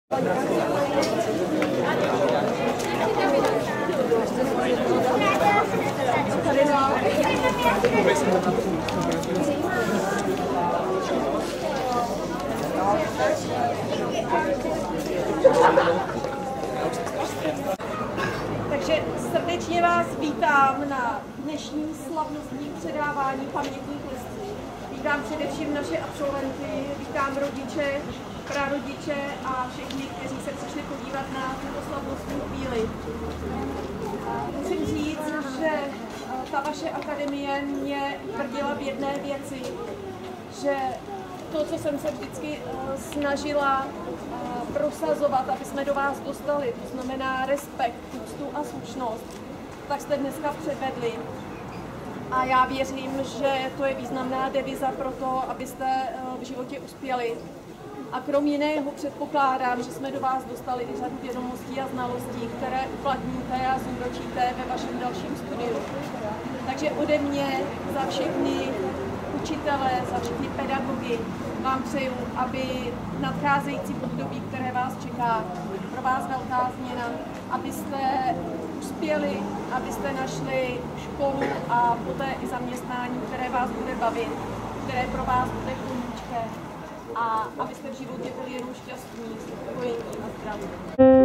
Takže srdečně vás vítám na dnešním slavnostním předávání pamětních listů. Vítám především naše absolventy, vítám rodiče, prarodiče a všechny, kteří se přišli podívat na tuto slavnostní chvíli. Musím říct, že ta vaše akademie mě tvrdila v jedné věci, že to, co jsem se vždycky snažila prosazovat, aby jsme do vás dostali, to znamená respekt, úctu a slušnost, tak jste dneska předvedli. A já věřím, že to je významná deviza pro to, abyste v životě uspěli. A krom jiného předpokládám, že jsme do vás dostali i řadu vědomostí a znalostí, které uplatníte a zúročíte ve vašem dalším studiu. Takže ode mě za všechny učitele, za všechny pedagogy vám přeju, aby nadcházející období, které vás čeká, pro vás velká změna, abyste uspěli, abyste našli školu a poté i zaměstnání, které vás bude bavit, které pro vás bude koníčkem a abyste v životě byli jenom šťastní, spokojení a zdraví.